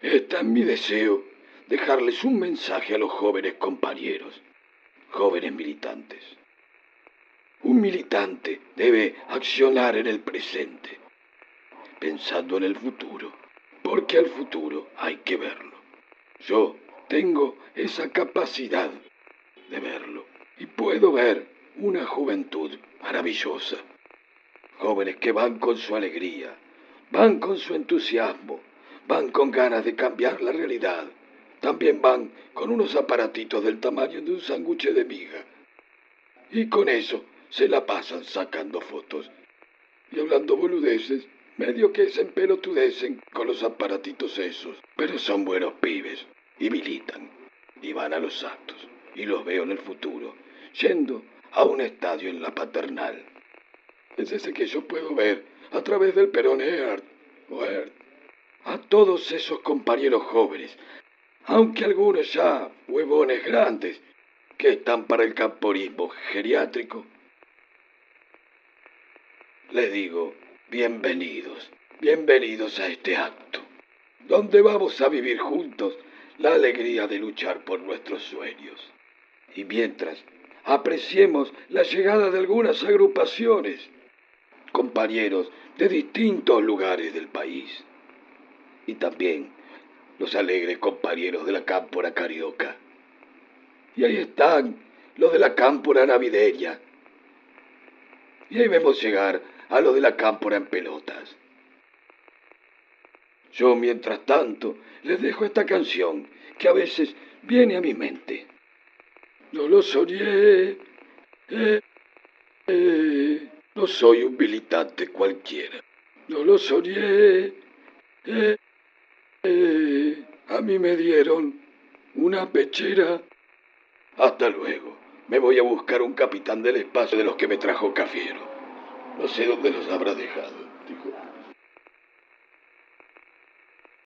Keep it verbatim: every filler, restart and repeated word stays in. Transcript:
Está en mi deseo dejarles un mensaje a los jóvenes compañeros, jóvenes militantes. Un militante debe accionar en el presente, pensando en el futuro, porque al futuro hay que verlo. Yo tengo esa capacidad de verlo y puedo ver una juventud maravillosa. Jóvenes que van con su alegría, van con su entusiasmo, van con ganas de cambiar la realidad. También van con unos aparatitos del tamaño de un sándwich de miga. Y con eso se la pasan sacando fotos y hablando boludeces, medio que se empelotudecen con los aparatitos esos. Pero son buenos pibes y militan y van a los actos. Y los veo en el futuro, yendo a un estadio en la Paternal. Es ese que yo puedo ver a través del Perón Earth, o Earth, a todos esos compañeros jóvenes, aunque algunos ya huevones grandes, que están para el camporismo geriátrico. Les digo, bienvenidos, bienvenidos a este acto, donde vamos a vivir juntos la alegría de luchar por nuestros sueños. Y mientras apreciemos la llegada de algunas agrupaciones, compañeros de distintos lugares del país, y también los alegres compañeros de la cámpora carioca. Y ahí están los de la cámpora navideña. Y ahí vemos llegar a los de la cámpora en pelotas. Yo, mientras tanto, les dejo esta canción que a veces viene a mi mente. No lo soñé, eh, eh, no soy un militante cualquiera. No lo soñé, eh, eh, a mí me dieron una pechera. Hasta luego. Me voy a buscar un capitán del espacio de los que me trajo Cafiero. No sé dónde los habrá dejado, dijo.